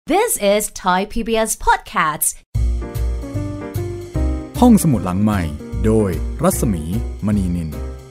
This is Thai PBS Podcasts ห้องสมุดหลังใหม่โดยรัศมีมณีนิน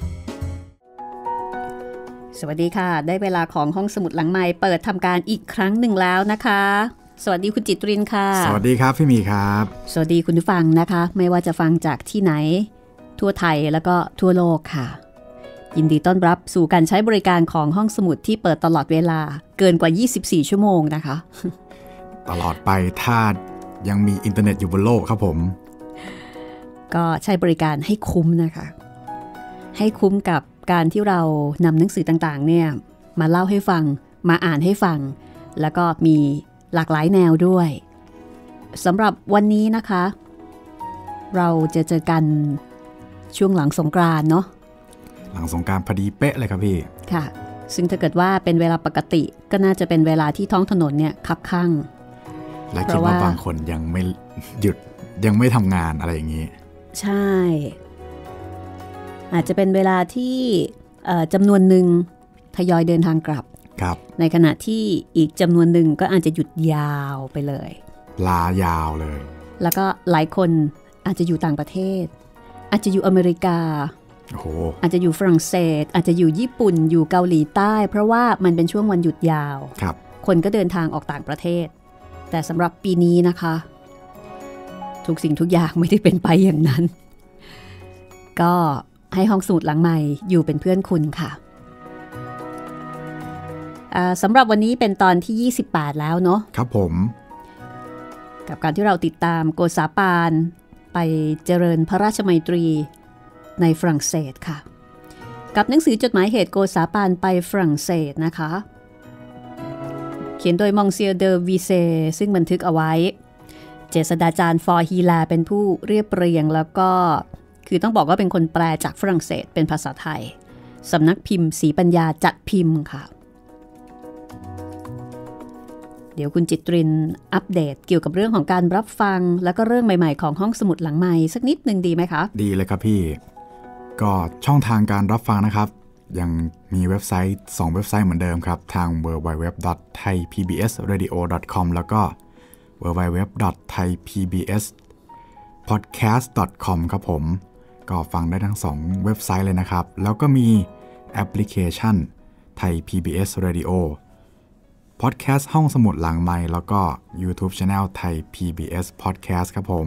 สวัสดีค่ะได้เวลาของห้องสมุดหลังใหม่เปิดทำการอีกครั้งหนึ่งแล้วนะคะสวัสดีคุณจิตรินค่ะสวัสดีครับพี่มีครับสวัสดีคุณผู้ฟังนะคะไม่ว่าจะฟังจากที่ไหนทั่วไทยแล้วก็ทั่วโลกค่ะยินดีต้อนรับสู่การใช้บริการของห้องสมุดที่เปิดตลอดเวลาเกินกว่า24ชั่วโมงนะคะตลอดไปถ้ายังมีอินเทอร์เน็ตอยู่บนโลกครับผมก็ใช้บริการให้คุ้มนะคะให้คุ้มกับการที่เรานำหนังสือต่างๆเนี่ยมาเล่าให้ฟังมาอ่านให้ฟังแล้วก็มีหลากหลายแนวด้วยสำหรับวันนี้นะคะเราจะเจอกันช่วงหลังสงกรานต์เนาะหลังสงกรานต์พอดีเป๊ะเลยครับพี่ค่ะซึ่งถ้าเกิดว่าเป็นเวลาปกติก็น่าจะเป็นเวลาที่ท้องถนนเนี่ยคับข้างและคิดว่าบางคนยังไม่หยุดยังไม่ทำงานอะไรอย่างนี้ใช่อาจจะเป็นเวลาที่จำนวนหนึ่งทยอยเดินทางกลับในขณะที่อีกจำนวนหนึ่งก็อาจจะหยุดยาวไปเลยลายาวเลยแล้วก็หลายคนอาจจะอยู่ต่างประเทศอาจจะอยู่อเมริกาอาจจะอยู่ฝรั่งเศสอาจจะอยู่ญี่ปุ่นอยู่เกาหลีใต้เพราะว่ามันเป็นช่วงวันหยุดยาวคนก็เดินทางออกต่างประเทศแต่สำหรับปีนี้นะคะทุกสิ่งทุกอย่างไม่ได้เป็นไปอย่างนั้นก็ให้ห้องสมุดหลังใหม่อยู่เป็นเพื่อนคุณค่ะสำหรับวันนี้เป็นตอนที่28แล้วเนาะครับผมกับการที่เราติดตามโกษาปานไปเจริญพระราชมัยตรีในฝรั่งเศสค่ะกับหนังสือจดหมายเหตุโกษาปานไปฝรั่งเศสนะคะเขียนโดยมองเซียเดอวีเซซึ่งบันทึกเอาไว้เจษฎาจารย์ฟอร์ฮีลาเป็นผู้เรียบเรียงแล้วก็คือต้องบอกว่าเป็นคนแปลจากฝรั่งเศสเป็นภาษาไทยสำนักพิมพ์ศรีปัญญาจัดพิมพ์ค่ะเดี๋ยวคุณจิตรินอัปเดตเกี่ยวกับเรื่องของการรับฟังแล้วก็เรื่องใหม่ๆของห้องสมุดหลังใหม่สักนิดนึงดีไหมคะดีเลยครับพี่ก็ช่องทางการรับฟังนะครับยังมีเว็บไซต์2เว็บไซต์เหมือนเดิมครับทาง www.thaipbsradio.com แล้วก็ www.thaipbspodcast.com ครับผมก็ฟังได้ทั้ง2เว็บไซต์เลยนะครับแล้วก็มีแอปพลิเคชัน Thai PBS Radioพอดแคสต์ห้องสมุดหลังไมค์แล้วก็ YouTube Channel Thai PBS Podcast ครับผม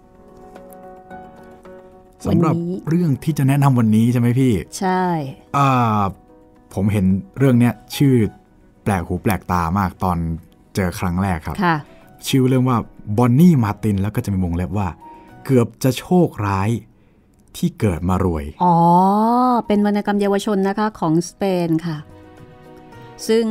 สำหรับเรื่องที่จะแนะนำวันนี้ใช่ไหมพี่ใช่ผมเห็นเรื่องนี้ชื่อแปลกหูแปลกตามากตอนเจอครั้งแรกครับชื่อเรื่องว่าบอนนี่มาร์ตินแล้วก็จะมีวงเล็บว่าเกือบจะโชคร้ายที่เกิดมารวยอ๋อเป็นวรรณกรรมเยาวชนนะคะของสเปนค่ะซึ่ง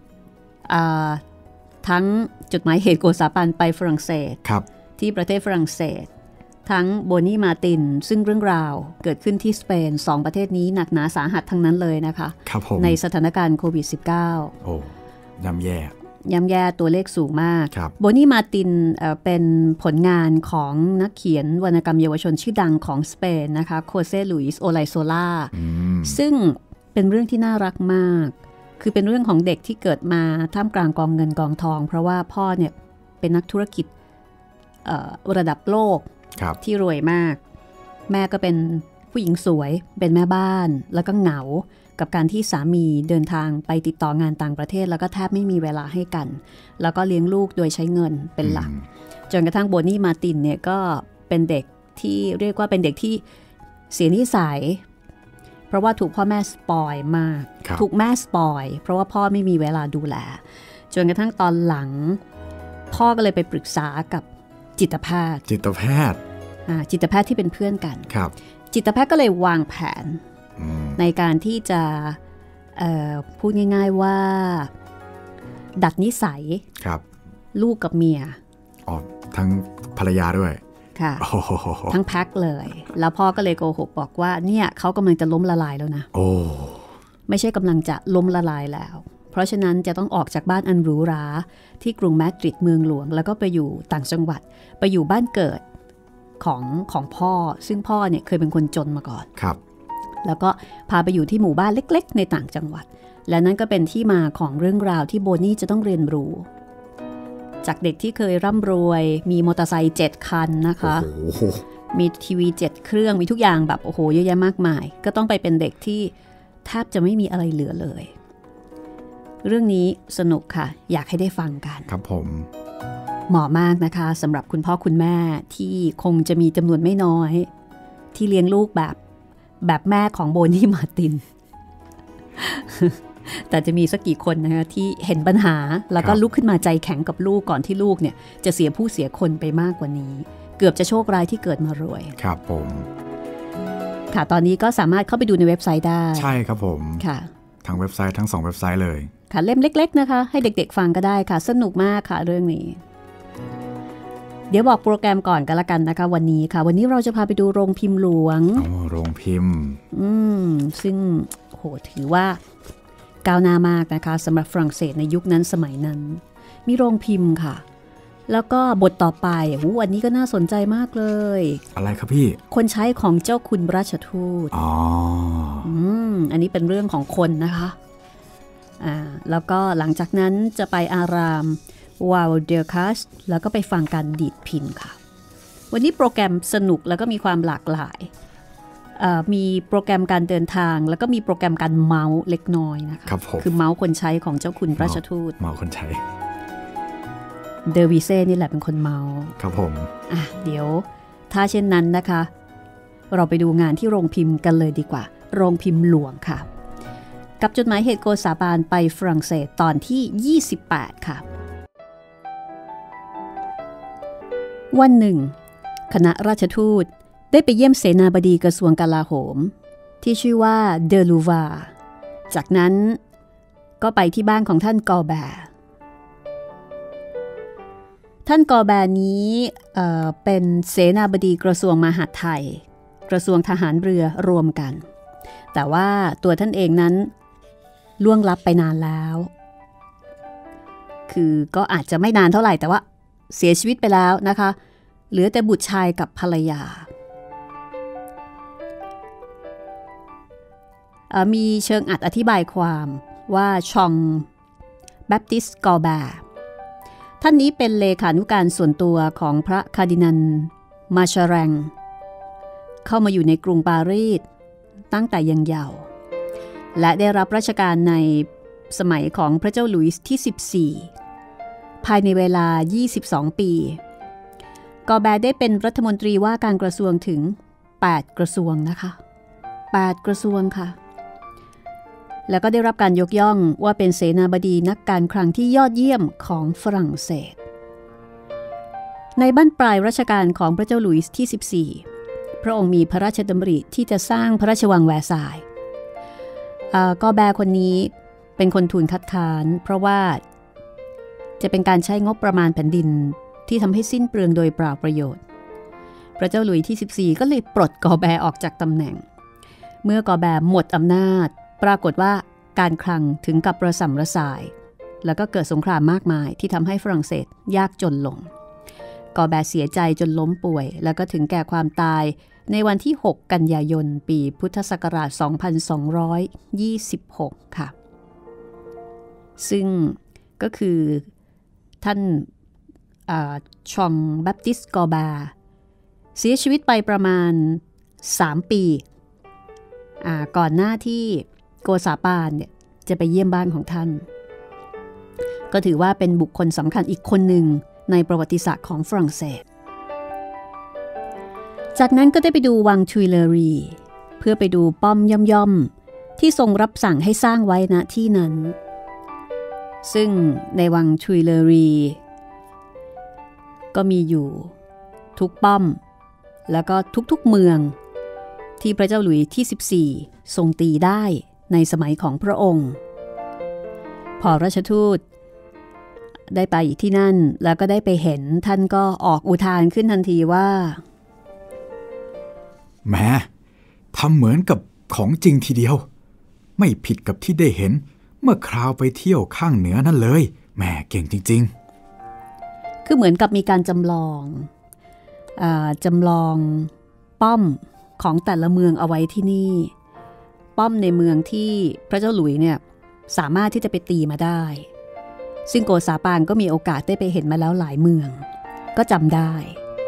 ทั้งจดหมายเหตุโกษาปานไปฝรั่งเศสที่ประเทศฝรั่งเศสทั้งโบนี่มาตินซึ่งเรื่องราวเกิดขึ้นที่สเปน2ประเทศนี้หนักหนาสาหัสทั้งนั้นเลยนะคะในสถานการณ์โควิด -19 โอ้ย่ำแย่ตัวเลขสูงมากโบนี่มาตินเป็นผลงานของนักเขียนวรรณกรรมเยาวชนชื่อดังของสเปนนะคะโคเซลุยส์โอไลโซล่าซึ่งเป็นเรื่องที่น่ารักมากคือเป็นเรื่องของเด็กที่เกิดมาท่ามกลางกองเงินกองทองเพราะว่าพ่อเนี่ยเป็นนักธุรกิจระดับโลกที่รวยมากแม่ก็เป็นผู้หญิงสวยเป็นแม่บ้านแล้วก็เหงากับการที่สามีเดินทางไปติดต่องานต่างประเทศแล้วก็แทบไม่มีเวลาให้กันแล้วก็เลี้ยงลูกโดยใช้เงินเป็นหลักจนกระทั่งโบนี่มาตินเนี่ยก็เป็นเด็กที่เรียกว่าเป็นเด็กที่เสียนิสัยเพราะว่าถูกพ่อแม่สปอยมากถูกแม่สปอยเพราะว่าพ่อไม่มีเวลาดูแลจนกระทั่งตอนหลังพ่อก็เลยไปปรึกษากับจิตแพทย์ที่เป็นเพื่อนกันจิตแพทย์ก็เลยวางแผนในการที่จะพูดง่ายๆว่าดัดนิสัยลูกกับเมียทั้งภรรยาด้วยค่ะทั้งแพ็คเลยแล้วพ่อก็เลยโกหกบอกว่าเนี่ยเขากำลังจะล้มละลายแล้วนะไม่ใช่กำลังจะล้มละลายแล้วเพราะฉะนั้นจะต้องออกจากบ้านอันหรูหราที่กรุงมาดริดเมืองหลวงแล้วก็ไปอยู่ต่างจังหวัดไปอยู่บ้านเกิดของพ่อซึ่งพ่อเนี่ยเคยเป็นคนจนมาก่อนแล้วก็พาไปอยู่ที่หมู่บ้านเล็กๆในต่างจังหวัดและนั่นก็เป็นที่มาของเรื่องราวที่โบนี่จะต้องเรียนรู้จากเด็กที่เคยร่ำรวยมีมอเตอร์ไซค์7 คันนะคะมีทีวี7 เครื่องมีทุกอย่างแบบโอ้โหเยอะแยะมากมายก็ต้องไปเป็นเด็กที่แทบจะไม่มีอะไรเหลือเลยเรื่องนี้สนุกค่ะอยากให้ได้ฟังกันครับผมเหมาะมากนะคะสำหรับคุณพ่อคุณแม่ที่คงจะมีจำนวนไม่น้อยที่เลี้ยงลูกแบบแม่ของโบนี่มาร์ติน แต่จะมีสักกี่คนนะคะที่เห็นปัญหาแล้วก็ลุกขึ้นมาใจแข็งกับลูกก่อนที่ลูกเนี่ยจะเสียผู้เสียคนไปมากกว่านี้เกือบจะโชคร้ายที่เกิดมารวยครับผมค่ะตอนนี้ก็สามารถเข้าไปดูในเว็บไซต์ได้ใช่ครับผมค่ะทั้งเว็บไซต์ทั้ง2เว็บไซต์เลยค่ะเล่มเล็กๆนะคะให้เด็กๆฟังก็ได้ค่ะสนุกมากค่ะเรื่องนี้เดี๋ยวบอกโปรแกรมก่อนกันละกันนะคะวันนี้ค่ะวันนี้เราจะพาไปดูโรงพิมพ์หลวงโรงพิมพ์ซึ่งโหถือว่าก้าวหน้ามากนะคะสำหรับฝรั่งเศสในยุคนั้นสมัยนั้นมีโรงพิมพ์ค่ะแล้วก็บทต่อไปอันนี้ก็น่าสนใจมากเลยอะไรครับพี่คนใช้ของเจ้าคุณราชทูตอันนี้เป็นเรื่องของคนนะคะแล้วก็หลังจากนั้นจะไปอารามวาลเดอร์คัสแล้วก็ไปฟังการดีดพินค่ะวันนี้โปรแกรมสนุกแล้วก็มีความหลากหลายมีโปรแกรมการเดินทางแล้วก็มีโปรแกรมการเมาส์เล็กน้อยนะคะคือเมาส์คนใช้ของเจ้าคุณราชทูตเมาส์คนใช้เดอวิเซ่นี่แหละเป็นคนเมาส์ครับผมเดี๋ยวถ้าเช่นนั้นนะคะเราไปดูงานที่โรงพิมพ์กันเลยดีกว่าโรงพิมพ์หลวงค่ะกับจดหมายเหตุโกษาบาลไปฝรั่งเศสตอนที่28ค่ะวันหนึ่งคณะราชทูตได้ไปเยี่ยมเสนาบดีกระทรวงกลาโหมที่ชื่อว่าเดอลูวาจากนั้นก็ไปที่บ้านของท่านกอแบร์ท่านกอแบร์นี้เป็นเสนาบดีกระทรวงมหาดไทยกระทรวงทหารเรือรวมกันแต่ว่าตัวท่านเองนั้นล่วงลับไปนานแล้วคือก็อาจจะไม่นานเท่าไหร่แต่ว่าเสียชีวิตไปแล้วนะคะเหลือแต่บุตรชายกับภรรยามีเชิงอัดอธิบายความว่าชองแบปติสต์กอแบร์ท่านนี้เป็นเลขานุการส่วนตัวของพระคาร์ดินัลมาชาแรงเข้ามาอยู่ในกรุงปารีสตั้งแต่ยังเยาว์และได้รับราชการในสมัยของพระเจ้าหลุยส์ที่14ภายในเวลา22ปีกอแบร์ได้เป็นรัฐมนตรีว่าการกระทรวงถึง8กระทรวงนะคะ8กระทรวงค่ะแล้วก็ได้รับการยกย่องว่าเป็นเสนาบดีนักการคลังที่ยอดเยี่ยมของฝรั่งเศสในบั้นปลายรัชกาลของพระเจ้าหลุยส์ที่14พระองค์มีพระราชดำริที่จะสร้างพระราชวังแวร์ซายน์กอแบร์คนนี้เป็นคนทูลคัดค้านเพราะว่าจะเป็นการใช้งบประมาณแผ่นดินที่ทำให้สิ้นเปลืองโดยเปล่าประโยชน์พระเจ้าหลุยส์ที่14ก็เลยปลดกอแบร์ออกจากตำแหน่งเมื่อกอแบร์หมดอำนาจปรากฏว่าการคลังถึงกับระส่ำระสายแล้วก็เกิดสงครามมากมายที่ทำให้ฝรั่งเศสยากจนลงกอแบร์เสียใจจนล้มป่วยแล้วก็ถึงแก่ความตายในวันที่6กันยายนปีพุทธศักราช2226ค่ะซึ่งก็คือท่านชองแบปติสต์กอแบร์เสียชีวิตไปประมาณ3ปีก่อนหน้าที่โกษาปานเนี่ยจะไปเยี่ยมบ้านของท่านก็ถือว่าเป็นบุคคลสำคัญอีกคนหนึ่งในประวัติศาสตร์ของฝรั่งเศสจากนั้นก็ได้ไปดูวังทุยเลอรีเพื่อไปดูป้อมย่อมๆที่ทรงรับสั่งให้สร้างไว้ณที่นั้นซึ่งในวังทุยเลอรีก็มีอยู่ทุกป้อมแล้วก็ทุกๆเมืองที่พระเจ้าหลุยส์ที่14ทรงตีได้ในสมัยของพระองค์พอราชทูตได้ไปที่นั่นแล้วก็ได้ไปเห็นท่านก็ออกอุทานขึ้นทันทีว่าแหมทำเหมือนกับของจริงทีเดียวไม่ผิดกับที่ได้เห็นเมื่อคราวไปเที่ยวข้างเหนือนั่นเลยแหมเก่งจริงๆคือเหมือนกับมีการจำลองป้อมของแต่ละเมืองเอาไว้ที่นี่ป้อมในเมืองที่พระเจ้าหลุยส์เนี่ยสามารถที่จะไปตีมาได้ซึ่งโกษาปานก็มีโอกาสได้ไปเห็นมาแล้วหลายเมืองก็จำได้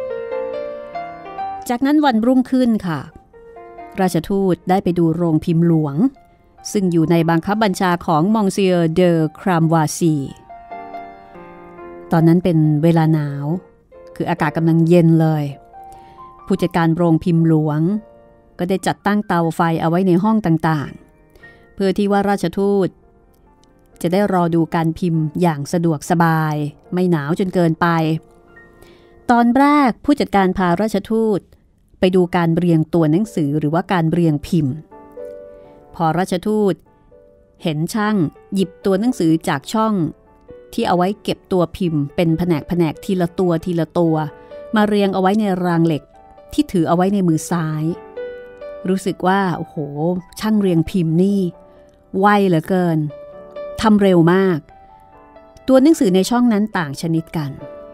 จากนั้นวันรุ่งขึ้นค่ะราชทูตได้ไปดูโรงพิมพ์หลวงซึ่งอยู่ในบังคับบัญชาของมองเซียเดอครามวาซีตอนนั้นเป็นเวลาหนาวคืออากาศกำลังเย็นเลยผู้จัดการโรงพิมพ์หลวงก็ได้จัดตั้งเตาไฟเอาไว้ในห้องต่างๆเพื่อที่ว่าราชทูตจะได้รอดูการพิมพ์อย่างสะดวกสบายไม่หนาวจนเกินไปตอนแรกผู้จัดการพาราชทูตไปดูการเรียงตัวหนังสือหรือว่าการเรียงพิมพ์พอราชทูตเห็นช่างหยิบตัวหนังสือจากช่องที่เอาไว้เก็บตัวพิมพ์เป็นแผนกทีละตัวมาเรียงเอาไว้ในรางเหล็กที่ถือเอาไว้ในมือซ้ายรู้สึกว่าโอ้โหช่างเรียงพิมพ์นี่ไวเหลือเกินทำเร็วมากตัวหนังสือในช่องนั้นต่างชนิดกัน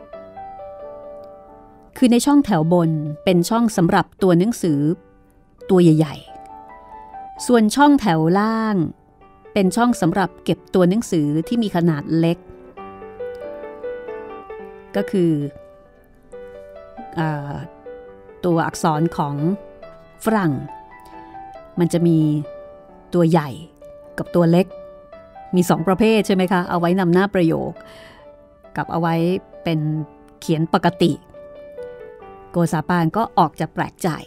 คือในช่องแถวบนเป็นช่องสำหรับตัวหนังสือตัวใหญ่ๆส่วนช่องแถวล่างเป็นช่องสำหรับเก็บตัวหนังสือที่มีขนาดเล็กก็คือตัวอักษรของฝรั่งมันจะมีตัวใหญ่กับตัวเล็กมี2ประเภทใช่ไหมคะเอาไว้นำหน้าประโยคกับเอาไว้เป็นเขียนปกติโกษาปานก็ออกจะแปลกใจ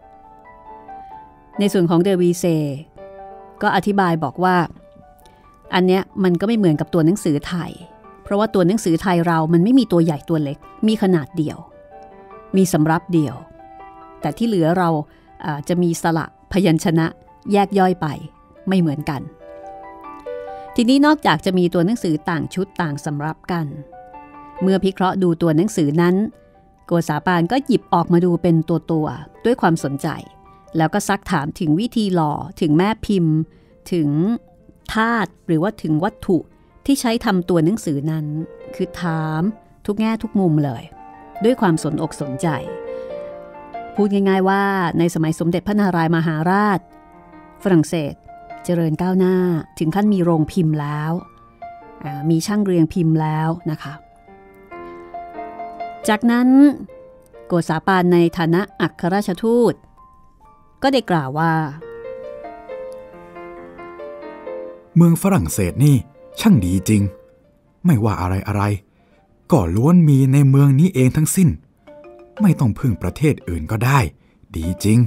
ในส่วนของเดวีเซก็อธิบายบอกว่าอันเนี้ยมันก็ไม่เหมือนกับตัวหนังสือไทยเพราะว่าตัวหนังสือไทยเรามันไม่มีตัวใหญ่ตัวเล็กมีขนาดเดียวมีสำรับเดียวแต่ที่เหลือเราจะมีสระพยัญชนะแยกย่อยไปไม่เหมือนกันทีนี้นอกจากจะมีตัวหนังสือต่างชุดต่างสำรับกันเมื่อพิเคราะห์ดูตัวหนังสือนั้นโกษาปานก็หยิบออกมาดูเป็นตัวด้วยความสนใจแล้วก็ซักถามถึงวิธีหล่อถึงแม่พิมพ์ถึงธาตุหรือว่าถึงวัตถุที่ใช้ทำตัวหนังสือนั้นคือถามทุกแง่ทุกมุมเลยด้วยความสนอกสนใจพูดง่ายๆว่าในสมัยสมเด็จพระนารายมหาราชฝรั่งเศสเจริญก้าวหน้าถึงขั้นมีโรงพิมพ์แล้วมีช่างเรียงพิมพ์แล้วนะคะจากนั้นโกษาปานในฐานะอัครราชทูตก็ได้กล่าวว่าเมืองฝรั่งเศสนี่ช่างดีจริงไม่ว่าอะไรก็ล้วนมีในเมืองนี้เองทั้งสิ้นไม่ต้องพึ่งประเทศอื่นก็ได้ดีจริง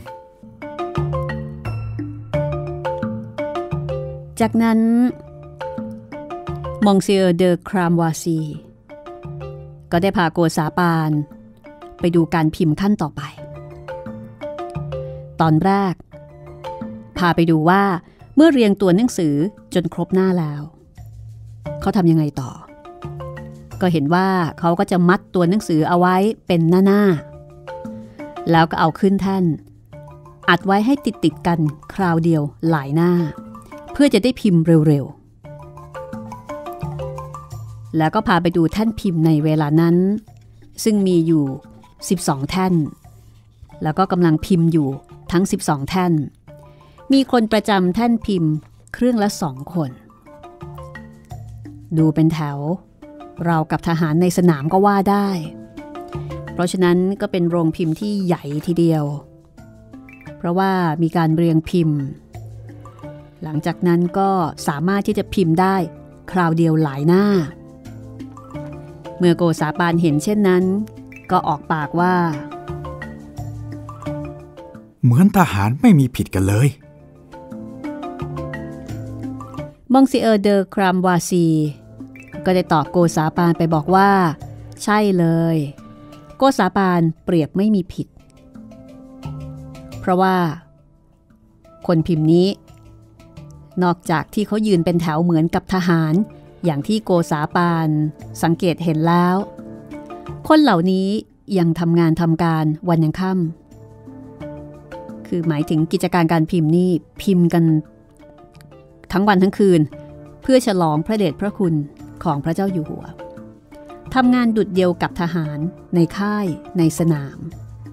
จากนั้นมองเซียเดอครามวาซีก็ได้พาโกษาปานไปดูการพิมพ์ขั้นต่อไปตอนแรกพาไปดูว่าเมื่อเรียงตัวหนังสือจนครบหน้าแล้วเขาทำยังไงต่อก็เห็นว่าเขาก็จะมัดตัวหนังสือเอาไว้เป็นหน้าแล้วก็เอาขึ้นแท่นอัดไว้ให้ติดกันคราวเดียวหลายหน้าเพื่อจะได้พิมพ์เร็วๆแล้วก็พาไปดูแท่นพิมพ์ในเวลานั้นซึ่งมีอยู่12แท่นแล้วก็กำลังพิมพ์อยู่ทั้ง12แท่นมีคนประจำแท่นพิมพ์เครื่องละ2คนดูเป็นแถวราวกับทหารในสนามก็ว่าได้เพราะฉะนั้นก็เป็นโรงพิมพ์ที่ใหญ่ทีเดียวเพราะว่ามีการเรียงพิมพ์หลังจากนั้นก็สามารถที่จะพิมพ์ได้คราวเดียวหลายหน้าเมื่อโกษาปานเห็นเช่นนั้นก็ออกปากว่าเหมือนทหารไม่มีผิดกันเลยมองซิเออร์เดอครามวาซีก็ได้ตอบโกษาปานไปบอกว่าใช่เลยโกษาปานเปรียบไม่มีผิดเพราะว่าคนพิมพ์นี้นอกจากที่เขายืนเป็นแถวเหมือนกับทหารอย่างที่โกษาปานสังเกตเห็นแล้วคนเหล่านี้ยังทำงานทำการวันยังค่ำคือหมายถึงกิจการการพิมพ์นี่พิมพ์กันทั้งวันทั้งคืนเพื่อฉลองพระเดชพระคุณของพระเจ้าอยู่หัวทำงานดุจเดียวกับทหารในค่ายในสนาม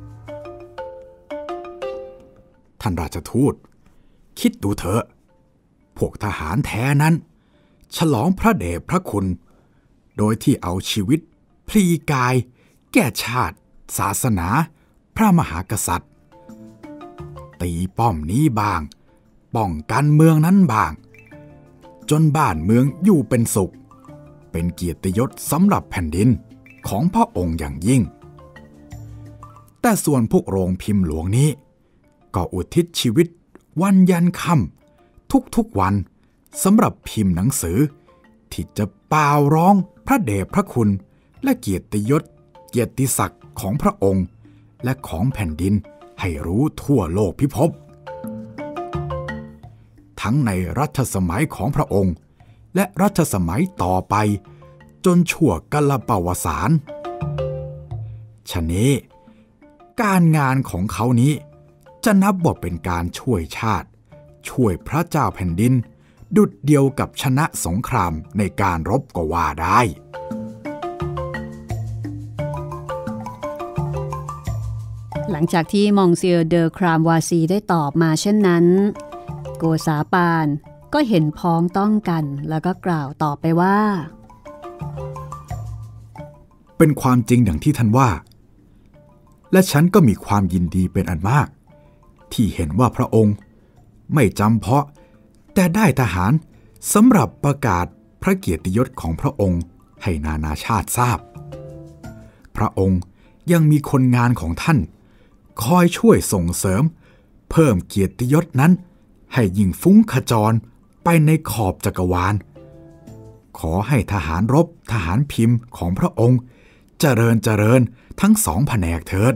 ท่านราชทูตคิดดูเถอะพวกทหารแท้นั้นฉลองพระเดชพระคุณโดยที่เอาชีวิตพลีกายแก่ชาติศาสนาพระมหากษัตริย์ตีป้อมนี้บางป้องกันเมืองนั้นบางจนบ้านเมืองอยู่เป็นสุขเป็นเกียรติยศสำหรับแผ่นดินของพระองค์อย่างยิ่งแต่ส่วนพวกโรงพิมพ์หลวงนี้ก็อุทิศชีวิตวันยันค่ำทุกๆวันสำหรับพิมพ์หนังสือที่จะเป่าร้องพระเดชพระคุณและเกียรติยศเกียรติศักดิ์ของพระองค์และของแผ่นดินให้รู้ทั่วโลกพิภพทั้งในรัชสมัยของพระองค์และรัชสมัยต่อไปจนชั่วกาลปวสานฉะนี้การงานของเขานี้จะนับว่าเป็นการช่วยชาติช่วยพระเจ้าแผ่นดินดุจเดียวกับชนะสงครามในการรบก็ว่าได้หลังจากที่มองเซียเดอครามวาซีได้ตอบมาเช่นนั้นโกษาปานก็เห็นพ้องต้องกันแล้วก็กล่าวต่อไปว่าเป็นความจริงอย่างที่ท่านว่าและฉันก็มีความยินดีเป็นอันมากที่เห็นว่าพระองค์ไม่จำเพาะแต่ได้ทหารสำหรับประกาศพระเกียรติยศของพระองค์ให้นานาชาติทราบพระองค์ยังมีคนงานของท่านคอยช่วยส่งเสริมเพิ่มเกียรติยศนั้นให้ยิ่งฟุ้งขจรไปในขอบจักรวาลขอให้ทหารรบทหารพิมพ์ของพระองค์เจริญทั้งสองแผนกเถิด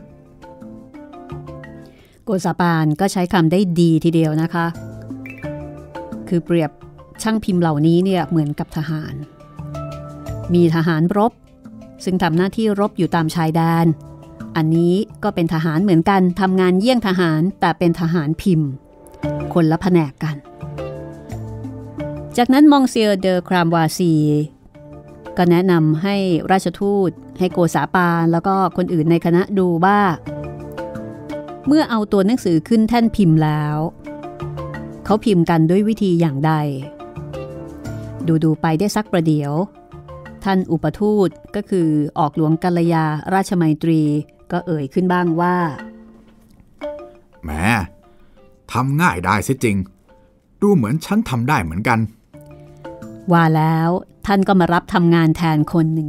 โกษาปานก็ใช้คำได้ดีทีเดียวนะคะคือเปรียบช่างพิมพ์เหล่านี้เนี่ยเหมือนกับทหารมีทหารรบซึ่งทำหน้าที่รบอยู่ตามชายแดนอันนี้ก็เป็นทหารเหมือนกันทำงานเยี่ยงทหารแต่เป็นทหารพิมพ์คนละแผนกกันจากนั้นมองเซียเดอครามวาซีก็แนะนำให้ราชทูตให้โกษาปานแล้วก็คนอื่นในคณะดูว่าเมื่อเอาตัวหนังสือขึ้นแท่นพิมพ์แล้วเขาพิมพ์กันด้วยวิธีอย่างใดดูไปได้สักประเดี๋ยวท่านอุปทูตก็คือออกหลวงกัลยาราชมัยตรีก็เอ่ยขึ้นบ้างว่าแหมทำง่ายได้เสียจริงดูเหมือนฉันทำได้เหมือนกันว่าแล้วท่านก็มารับทำงานแทนคนหนึ่ง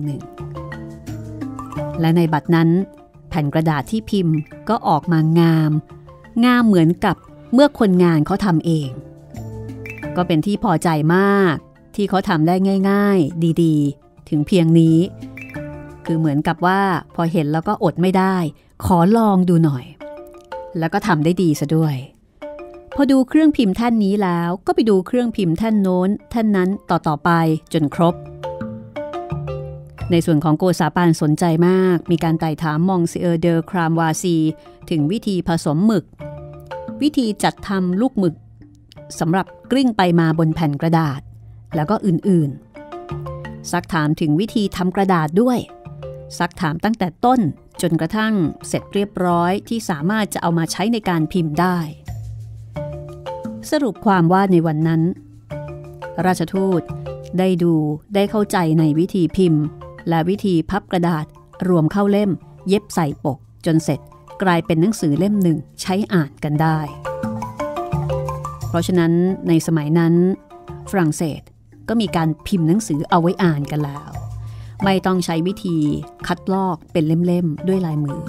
และในบัดนั้นแผ่นกระดาษที่พิมพ์ก็ออกมางามเหมือนกับเมื่อคนงานเขาทำเองก็เป็นที่พอใจมากที่เขาทำได้ง่ายๆดีๆถึงเพียงนี้คือเหมือนกับว่าพอเห็นแล้วก็อดไม่ได้ขอลองดูหน่อยแล้วก็ทำได้ดีซะด้วยพอดูเครื่องพิมพ์แท่นนี้แล้วก็ไปดูเครื่องพิมพ์แท่นโน้นแท่นนั้นต่อไปจนครบในส่วนของโกษาปานสนใจมากมีการไต่ถามมองเซียเดอครามวาซีถึงวิธีผสมหมึกวิธีจัดทำลูกหมึกสำหรับกลิ้งไปมาบนแผ่นกระดาษแล้วก็อื่นๆซักถามถึงวิธีทำกระดาษด้วยซักถามตั้งแต่ต้นจนกระทั่งเสร็จเรียบร้อยที่สามารถจะเอามาใช้ในการพิมพ์ได้สรุปความว่าในวันนั้นราชทูตได้ดูได้เข้าใจในวิธีพิมพ์และวิธีพับกระดาษรวมเข้าเล่มเย็บใส่ปกจนเสร็จกลายเป็นหนังสือเล่มหนึ่งใช้อ่านกันได้เพราะฉะนั้นในสมัยนั้นฝรั่งเศสก็มีการพิมพ์หนังสือเอาไว้อ่านกันแล้วไม่ต้องใช้วิธีคัดลอกเป็นเล่มๆด้วยลายมือ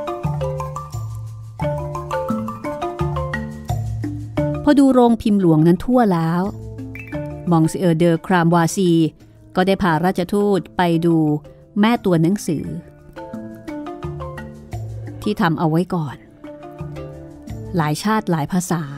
พอดูโรงพิมพ์หลวงนั้นทั่วแล้วมองเซียเดอครามวาซีก็ได้พาราชทูตไปดูแม่ตัวหนังสือที่ทำเอาไว้ก่อนหลายชาติหลายภาษา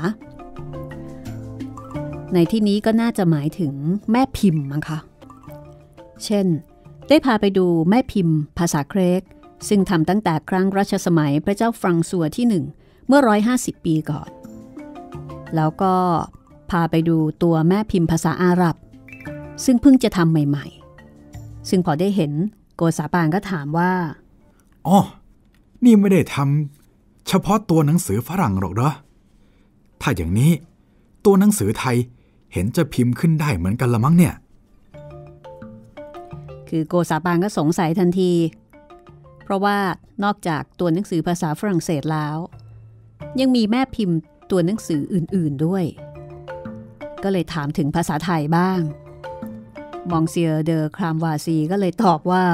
ในที่นี้ก็น่าจะหมายถึงแม่พิมพ์มั้งคะเช่นได้พาไปดูแม่พิมพ์ภาษาเครกซึ่งทำตั้งแต่ครั้งรัชสมัยพระเจ้าฟรังซัวที่1เมื่อ150 ปีก่อนแล้วก็พาไปดูตัวแม่พิมพ์ภาษาอาหรับซึ่งเพิ่งจะทำใหม่ๆซึ่งพอได้เห็นโกษาปานก็ถามว่าอ๋อนี่ไม่ได้ทำเฉพาะตัวหนังสือฝรั่งหรอกเหรอถ้าอย่างนี้ตัวหนังสือไทยเห็นจะพิมพ์ขึ้นได้เหมือนกันละมั้งเนี่ยคือโกษาปานก็สงสัยทันทีเพราะว่านอกจากตัวหนังสือภาษาฝรั่งเศสแล้วยังมีแม่พิมพ์ตัวหนังสืออื่นๆด้วยก็เลยถามถึงภาษาไทยบ้างมองเซียเดอครามวาซีก็เลยตอบว่า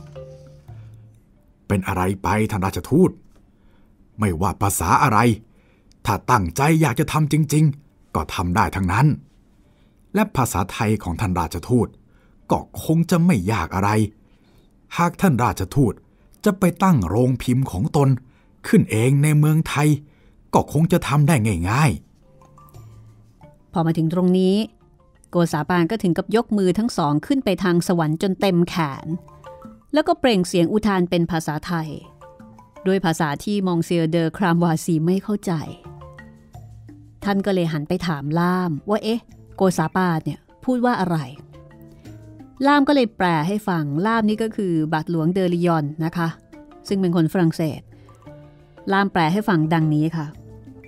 เป็นอะไรไปท่านราชทูตไม่ว่าภาษาอะไรถ้าตั้งใจอยากจะทำจริงๆก็ทำได้ทั้งนั้นและภาษาไทยของท่านราชทูตก็คงจะไม่ยากอะไรหากท่านราชทูตจะไปตั้งโรงพิมพ์ของตนขึ้นเองในเมืองไทยก็คงจะทำได้ง่ายๆพอมาถึงตรงนี้โกษาปานก็ถึงกับยกมือทั้งสองขึ้นไปทางสวรรค์จนเต็มแขนแล้วก็เปล่งเสียงอุทานเป็นภาษาไทยด้วยภาษาที่มองเซียเดอครามวาซีไม่เข้าใจท่านก็เลยหันไปถามล่ามว่าเอ๊ะโกษาปานเนี่ยพูดว่าอะไรล่ามก็เลยแปลให้ฟังล่ามนี่ก็คือบาทหลวงเดอริยอนนะคะซึ่งเป็นคนฝรั่งเศสล่ามแปลให้ฟังดังนี้ค่ะ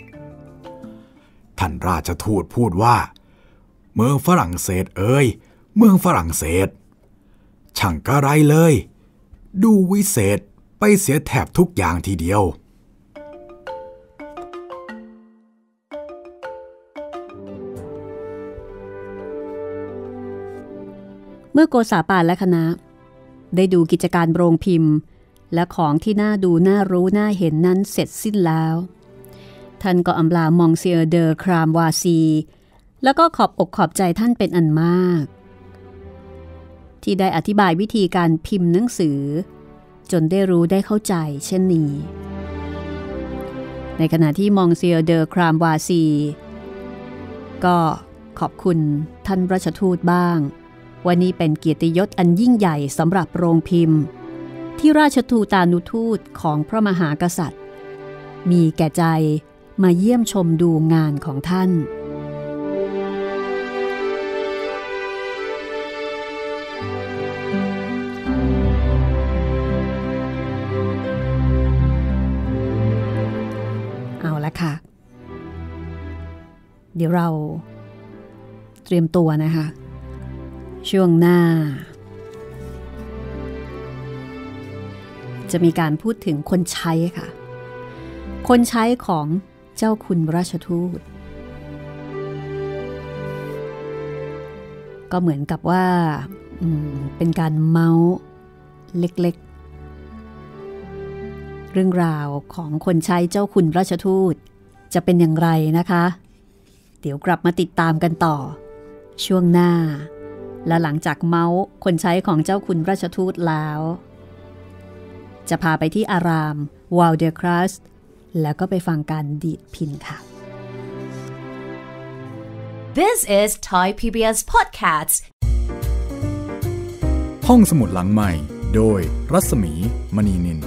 ท่านราชทูตพูดว่าเมืองฝรั่งเศสเอ่ยเมืองฝรั่งเศสช่างกระไรเลยดูวิเศษไปเสียแทบทุกอย่างทีเดียวเมื่อโกษาปานและคณะได้ดูกิจการโรงพิมพ์และของที่น่าดูน่ารู้น่าเห็นนั้นเสร็จสิ้นแล้วท่านก็อำลามองเซียเดอครามวาซีแล้วก็ขอบอกขอบใจท่านเป็นอันมากที่ได้อธิบายวิธีการพิมพ์หนังสือจนได้รู้ได้เข้าใจเช่นนี้ในขณะที่มองเซียเดอครามวาซีก็ขอบคุณท่านราชทูตบ้างวันนี้เป็นเกียรติยศอันยิ่งใหญ่สำหรับโรงพิมพ์ที่ราชทูตานุทูตของพระมหากษัตริย์มีแก่ใจมาเยี่ยมชมดูงานของท่านเอาละค่ะเดี๋ยวเราเตรียมตัวนะคะช่วงหน้าจะมีการพูดถึงคนใช้ค่ะคนใช้ของเจ้าคุณราชทูตก็เหมือนกับว่าเป็นการเมาส์เล็กๆเรื่องราวของคนใช้เจ้าคุณราชทูตจะเป็นอย่างไรนะคะเดี๋ยวกลับมาติดตามกันต่อช่วงหน้าและหลังจากเมาส์คนใช้ของเจ้าคุณราชทูตแล้วจะพาไปที่อารามวาลเดอร์ครัสแล้วก็ไปฟังการดีดพิณค่ะ This is Thai PBS Podcasts ห้องสมุดหลังใหม่โดยรัศมีมณีนิน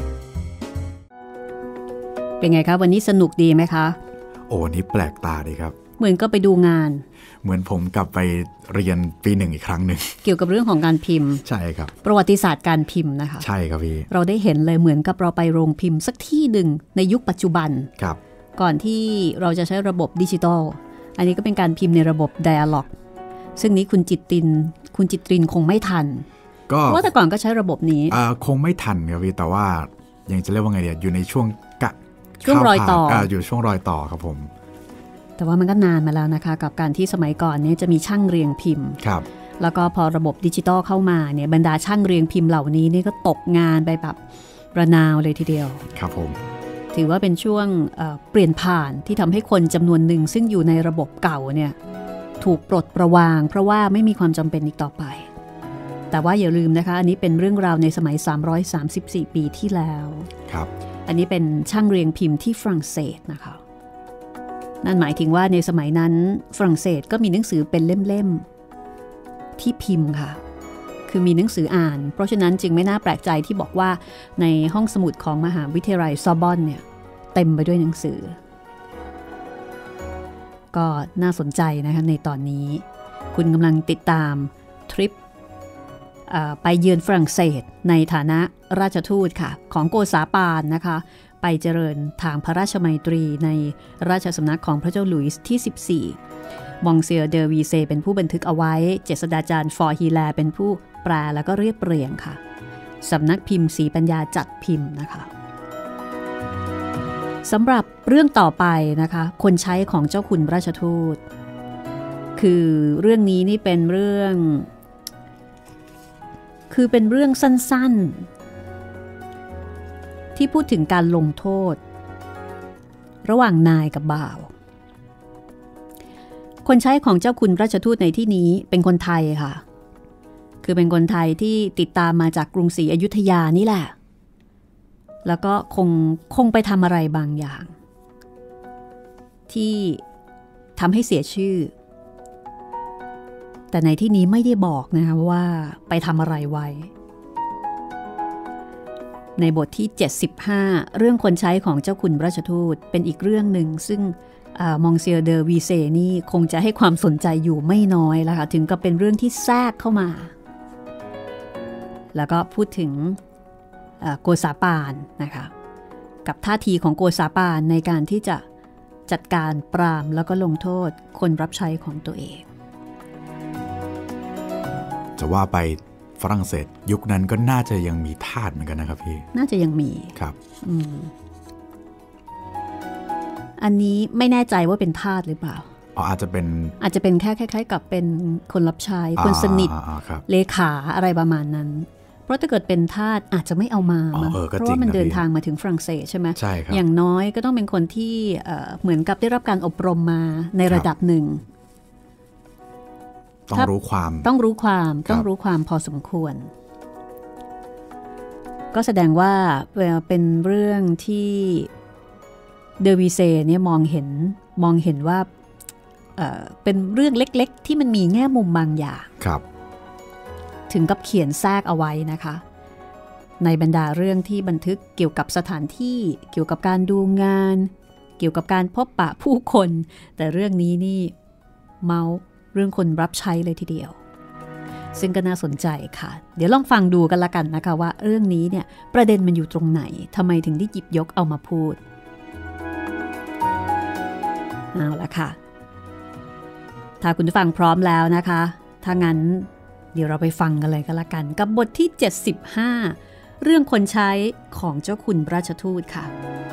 เป็นไงคะวันนี้สนุกดีไหมคะโอ้นี่แปลกตาดีครับเหมือนก็ไปดูงานเหมือนผมกลับไปเรียนปีหนึ่งอีกครั้งหนึ่งเกี่ยวกับเรื่องของการพิมพ์ใช่ครับประวัติศาสตร์การพิมพ์นะคะใช่ครับพี่เราได้เห็นเลยเหมือนกับเราไปโรงพิมพ์สักที่หนึ่งในยุคปัจจุบันครับก่อนที่เราจะใช้ระบบดิจิทัลอันนี้ก็เป็นการพิมพ์ในระบบ Dialog ซึ่งนี้คุณจิตรินคงไม่ทันก็ว่าแต่ก่อนก็ใช้ระบบนี้คงไม่ทันครับพี่แต่ว่ายังจะเรียกว่าไงเดียอยู่ในช่วงรอยต่ออยู่ช่วงรอยต่อครับผมแต่ว่ามันก็นานมาแล้วนะคะกับการที่สมัยก่อนเนี่ยจะมีช่างเรียงพิมพ์ครับแล้วก็พอระบบดิจิตอลเข้ามาเนี่ยบรรดาช่างเรียงพิมพ์เหล่านี้นี่ก็ตกงานไปแบบระนาวเลยทีเดียวครับผมถือว่าเป็นช่วงเปลี่ยนผ่านที่ทำให้คนจำนวนหนึ่งซึ่งอยู่ในระบบเก่าเนี่ยถูกปลดประวางเพราะว่าไม่มีความจำเป็นอีกต่อไปแต่ว่าอย่าลืมนะคะอันนี้เป็นเรื่องราวในสมัย334ปีที่แล้วครับอันนี้เป็นช่างเรียงพิมพ์ที่ฝรั่งเศสนะคะนั่นหมายถึงว่าในสมัยนั้นฝรั่งเศสก็มีหนังสือเป็นเล่มๆที่พิมพ์ค่ะคือมีหนังสืออ่านเพราะฉะนั้นจึงไม่น่าแปลกใจที่บอกว่าในห้องสมุดของมหาวิทยาลัยซอร์บอนเนี่ยเต็มไปด้วยหนังสือก็น่าสนใจนะคะในตอนนี้คุณกำลังติดตามทริปไปเยือนฝรั่งเศสในฐานะราชทูตค่ะของโกษาปานนะคะไปเจริญทางพระราชมัยตรีในราชสำนักของพระเจ้าหลุยส์ที่14 มองเซียเดอวีเซเป็นผู้บันทึกเอาไว้เจษฎาจารย์ฟอร์ฮีแลเป็นผู้แปลแล้วก็เรียบเรียงค่ะสำนักพิมพ์ศรีปัญญาจัดพิมพ์นะคะสำหรับเรื่องต่อไปนะคะคนใช้ของเจ้าคุณราชทูตคือเรื่องนี้นี่เป็นเรื่องสั้นๆที่พูดถึงการลงโทษระหว่างนายกับบ่าวคนใช้ของเจ้าคุณราชทูตในที่นี้เป็นคนไทยค่ะคือเป็นคนไทยที่ติดตามมาจากกรุงศรีอยุธยานี่แหละแล้วก็คงไปทำอะไรบางอย่างที่ทำให้เสียชื่อแต่ในที่นี้ไม่ได้บอกนะคะว่าไปทำอะไรไว้ในบทที่75เรื่องคนใช้ของเจ้าคุณราชทูตเป็นอีกเรื่องหนึ่งซึ่งมองเซียเดอวีเซนี่คงจะให้ความสนใจอยู่ไม่น้อยแล้วค่ะถึงกับเป็นเรื่องที่แทรกเข้ามาแล้วก็พูดถึงโกษาปานนะคะกับท่าทีของโกษาปานในการที่จะจัดการปรามแล้วก็ลงโทษคนรับใช้ของตัวเองจะว่าไปฝรั่งเศสยุคนั้นก็น่าจะยังมีทาสเหมือนกันนะครับพี่น่าจะยังมีครับอันนี้ไม่แน่ใจว่าเป็นทาสหรือเปล่าอาจจะเป็นแค่คล้ายๆกับเป็นคนรับใช้คนสนิทเลขาอะไรประมาณนั้นเพราะถ้าเกิดเป็นทาสอาจจะไม่เอามาเพราะว่ามันเดินทางมาถึงฝรั่งเศสใช่ไหมใช่ครับอย่างน้อยก็ต้องเป็นคนที่เหมือนกับได้รับการอบรมมาในระดับหนึ่งต้องรู้ความพอสมควรก็แสดงว่าเป็นเรื่องที่เดอวีเซเนี่ยมองเห็นว่าเป็นเรื่องเล็กๆที่มันมีแง่มุมบางอย่างถึงกับเขียนแทรกเอาไว้นะคะในบรรดาเรื่องที่บันทึกเกี่ยวกับสถานที่เกี่ยวกับการดูงานเกี่ยวกับการพบปะผู้คนแต่เรื่องนี้นี่เมาเรื่องคนรับใช้เลยทีเดียวซึ่งก็น่าสนใจค่ะเดี๋ยวลองฟังดูกันละกันนะคะว่าเรื่องนี้เนี่ยประเด็นมันอยู่ตรงไหนทำไมถึงได้หยิบยกเอามาพูดเอาละค่ะถ้าคุณผู้ฟังพร้อมแล้วนะคะถ้างั้นเดี๋ยวเราไปฟังกันเลยก็แล้วกันกับบทที่75เรื่องคนใช้ของเจ้าคุณราชทูตค่ะ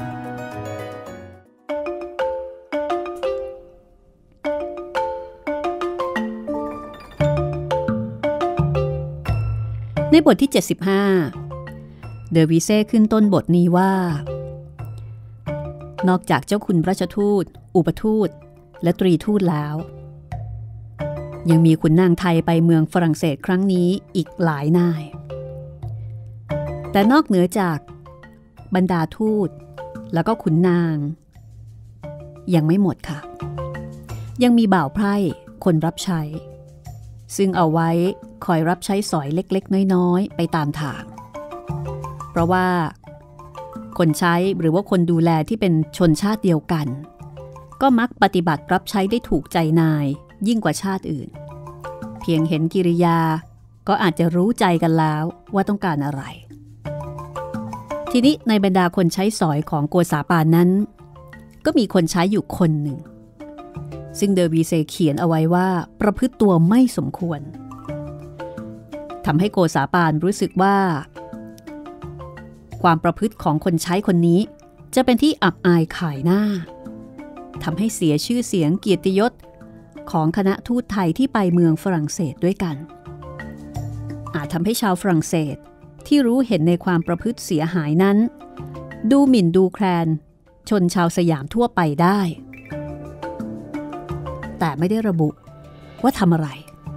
ในบทที่75เดอวีเซ่ขึ้นต้นบทนี้ว่านอกจากเจ้าคุณราชทูตอุปทูตและตรีทูตแล้วยังมีขุนนางไทยไปเมืองฝรั่งเศสครั้งนี้อีกหลายนายแต่นอกเหนือจากบรรดาทูตแล้วก็ขุนนางยังไม่หมดค่ะยังมีบ่าวไพร่คนรับใช้ซึ่งเอาไว้คอยรับใช้สอยเล็กๆน้อยๆไปตามทางเพราะว่าคนใช้หรือว่าคนดูแลที่เป็นชนชาติเดียวกันก็มักปฏิบัติรับใช้ได้ถูกใจนายยิ่งกว่าชาติอื่นเพียงเห็นกิริยาก็อาจจะรู้ใจกันแล้วว่าต้องการอะไรทีนี้ในบรรดาคนใช้สอยของโกษาปานนั้นก็มีคนใช้อยู่คนหนึ่งซึ่งเดอวีเซเขียนเอาไว้ว่าประพฤติตัวไม่สมควรทำให้โกษาปานรู้สึกว่าความประพฤติของคนใช้คนนี้จะเป็นที่อับอายขายหน้าทำให้เสียชื่อเสียงเกียรติยศของคณะทูตไทยที่ไปเมืองฝรั่งเศสด้วยกันอาจทำให้ชาวฝรั่งเศสที่รู้เห็นในความประพฤติเสียหายนั้นดูหมิ่นดูแคลนชนชาวสยามทั่วไปได้แต่ไม่ได้ระบุว่าทำอะไร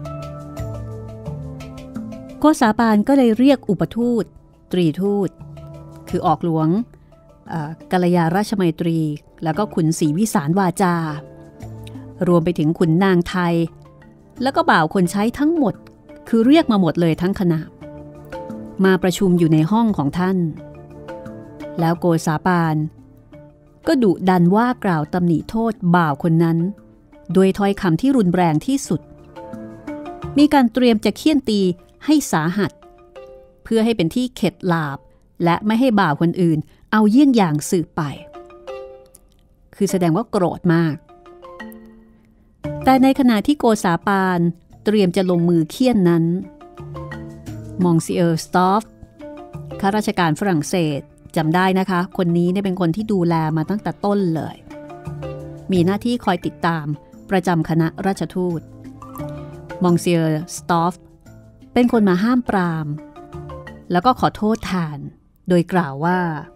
โกษาปานก็เลยเรียกอุปทูตตรีทูตคือออกหลวงกัลยาราชมัยตรีแล้วก็ขุนศรีวิสารวาจารวมไปถึงขุนนางไทยแล้วก็บ่าวคนใช้ทั้งหมดคือเรียกมาหมดเลยทั้งคณะมาประชุมอยู่ในห้องของท่านแล้วโกษาปานก็ดุดันว่ากล่าวตำหนิโทษบ่าวคนนั้นโดยถ้อยคำที่รุนแรงที่สุดมีการเตรียมจะเฆี่ยนตีให้สาหัสเพื่อให้เป็นที่เข็ดหลาบและไม่ให้บ่าวคนอื่นเอาเยี่ยงอย่างสืบไปคือแสดงว่าโกรธมากแต่ในขณะที่โกษาปานเตรียมจะลงมือเฆี่ยนนั้นมองซิเออร์สตอฟข้าราชการฝรั่งเศสจำได้นะคะคนนี้เป็นคนที่ดูแลมาตั้งแต่ต้นเลยมีหน้าที่คอยติดตามประจำคณะราชทูตมองซิเออร์สตอฟเป็นคนมาห้ามปรามแล้วก็ขอโทษแทนโดยกล่าวว่า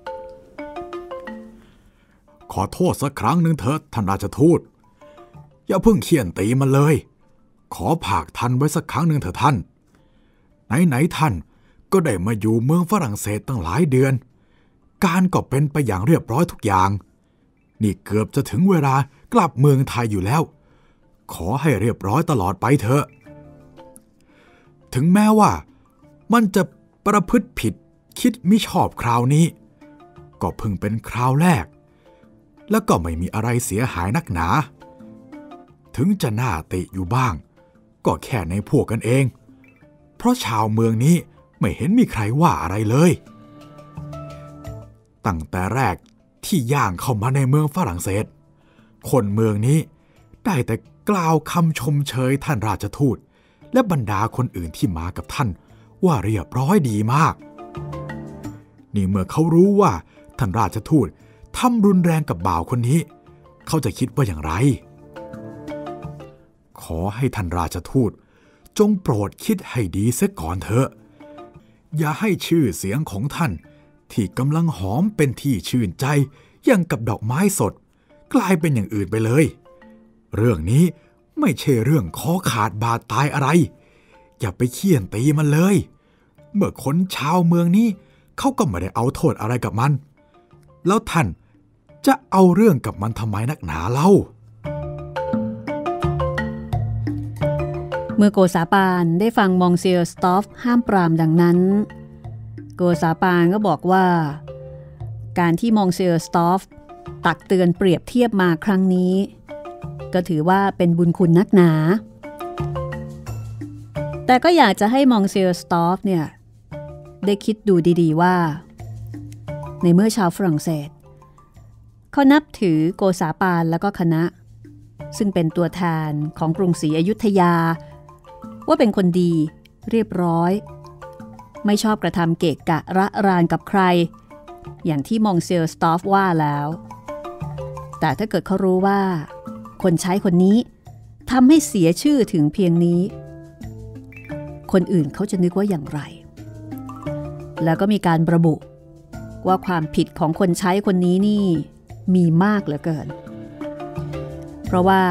ขอโทษสักครั้งหนึ่งเถิดท่านราชทูตอย่าเพิ่งเคี่ยนตีมันเลยขอผากทันไว้สักครั้งหนึ่งเถอะท่านไหนท่านก็ได้มาอยู่เมืองฝรั่งเศสตั้งหลายเดือนการก็เป็นไปอย่างเรียบร้อยทุกอย่างนี่เกือบจะถึงเวลากลับเมืองไทยอยู่แล้วขอให้เรียบร้อยตลอดไปเถอะถึงแม้ว่ามันจะประพฤติผิดคิดมิชอบคราวนี้ก็เพิ่งเป็นคราวแรกแล้วก็ไม่มีอะไรเสียหายนักหนาถึงจะน่าติอยู่บ้างก็แค่ในพวกกันเองเพราะชาวเมืองนี้ไม่เห็นมีใครว่าอะไรเลยตั้งแต่แรกที่ย่างเข้ามาในเมืองฝรั่งเศสคนเมืองนี้ได้แต่กล่าวคำชมเชยท่านราชทูตและบรรดาคนอื่นที่มากับท่านว่าเรียบร้อยดีมากนี่เมื่อเขารู้ว่าท่านราชทูตทำรุนแรงกับบ่าวคนนี้เขาจะคิดว่าอย่างไรขอให้ท่านราชทูตจงโปรดคิดให้ดีเสียก่อนเถอะอย่าให้ชื่อเสียงของท่านที่กำลังหอมเป็นที่ชื่นใจอย่างกับดอกไม้สดกลายเป็นอย่างอื่นไปเลยเรื่องนี้ไม่ใช่เรื่องคอขาดบาดตายอะไรอย่าไปเคี่ยนตีมันเลยเมื่อคนชาวเมืองนี้เขาก็ไม่ได้เอาโทษอะไรกับมันแล้วท่านจะเอาเรื่องกับมันทำไมนักหนาเล่าเมื่อโกษาปานได้ฟังมองเซียร์สตอฟห้ามปรามดังนั้นโกษาปานก็บอกว่าการที่มองเซียร์สตอฟตักเตือนเปรียบเทียบมาครั้งนี้ก็ถือว่าเป็นบุญคุณนักหนาแต่ก็อยากจะให้มองเซียร์สตอฟเนี่ยได้คิดดูดีๆว่าในเมื่อชาวฝรั่งเศสเขานับถือโกษาปานแล้วก็คณะซึ่งเป็นตัวแทนของกรุงศรีอยุธยาว่าเป็นคนดีเรียบร้อยไม่ชอบกระทำเกะกะระรานกับใครอย่างที่มองเซียร์สตอฟว่าแล้วแต่ถ้าเกิดเขารู้ว่าคนใช้คนนี้ทำให้เสียชื่อถึงเพียงนี้คนอื่นเขาจะนึกว่าอย่างไรแล้วก็มีการระบุว่าความผิดของคนใช้คนนี้นี่มีมากเหลือเกินเพราะว่า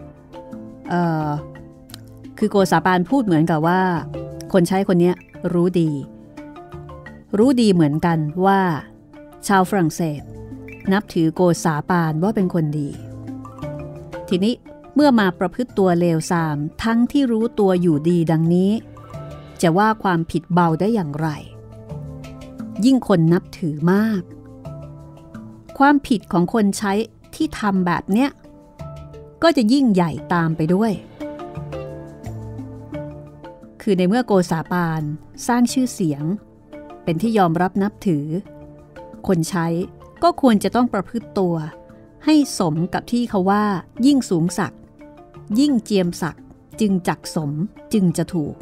คือโกษาปานพูดเหมือนกับว่าคนใช้คนนี้รู้ดีเหมือนกันว่าชาวฝรั่งเศสนับถือโกษาปานว่าเป็นคนดีทีนี้เมื่อมาประพฤติตัวเลวทรามทั้งที่รู้ตัวอยู่ดีดังนี้จะว่าความผิดเบาได้อย่างไรยิ่งคนนับถือมากความผิดของคนใช้ที่ทำแบบเนี้ยก็จะยิ่งใหญ่ตามไปด้วยคือในเมื่อโกษาปานสร้างชื่อเสียงเป็นที่ยอมรับนับถือคนใช้ก็ควรจะต้องประพฤติตัวให้สมกับที่เขาว่ายิ่งสูงศักดิ์ยิ่งเจียมศักดิ์จึงจักสมจึงจะถูก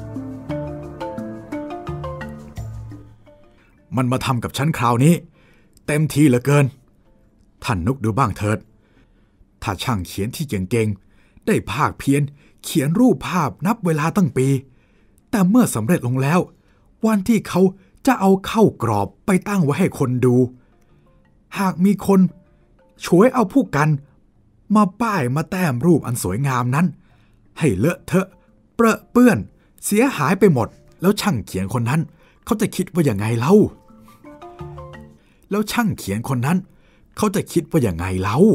มันมาทำกับฉันคราวนี้เต็มทีเหลือเกินท่านนึกดูบ้างเถิดถ้าช่างเขียนที่เก่งๆได้ภาคเพียรเขียนรูปภาพนับเวลาตั้งปีแต่เมื่อสำเร็จลงแล้ววันที่เขาจะเอาเข้ากรอบไปตั้งไว้ให้คนดูหากมีคนฉวยเอาผู้กันมาป้ายมาแต้มรูปอันสวยงามนั้นให้เลอะเทอะเปรอะเปื้อนเสียหายไปหมดแล้วช่างเขียนคนนั้นเขาจะคิดว่าอย่างไงเล่าแล้วช่างเขียนคนนั้นเขาจะคิดว่าอย่างไงเล่า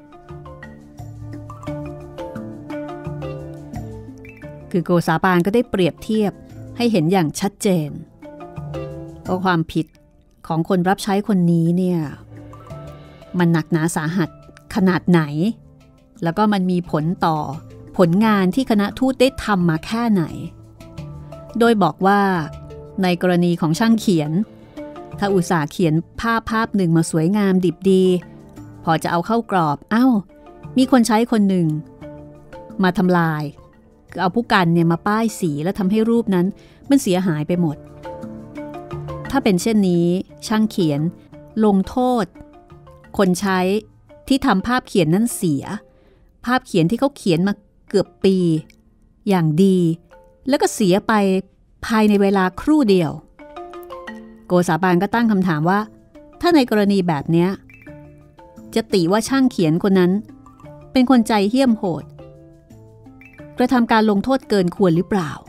คือโกษาปานก็ได้เปรียบเทียบให้เห็นอย่างชัดเจนว่าความผิดของคนรับใช้คนนี้เนี่ยมันหนักหนาสาหัสขนาดไหนแล้วก็มันมีผลต่อผลงานที่คณะทูตได้ทำมาแค่ไหนโดยบอกว่าในกรณีของช่างเขียนถ้าอุตส่าห์เขียนภาพหนึ่งมาสวยงามดิบดีพอจะเอาเข้ากรอบมีคนใช้คนหนึ่งมาทำลายคือเอาผู้กันเนี่ยมาป้ายสีแล้วทำให้รูปนั้นมันเสียหายไปหมดถ้าเป็นเช่นนี้ช่างเขียนลงโทษคนใช้ที่ทำภาพเขียนนั้นเสียภาพเขียนที่เขาเขียนมาเกือบปีอย่างดีแล้วก็เสียไปภายในเวลาครู่เดียวโกษาปานก็ตั้งคำถามว่าถ้าในกรณีแบบนี้จะติว่าช่างเขียนคนนั้นเป็นคนใจเหี้ยมโหดกระทำการลงโทษเกินควรหรือเปล่า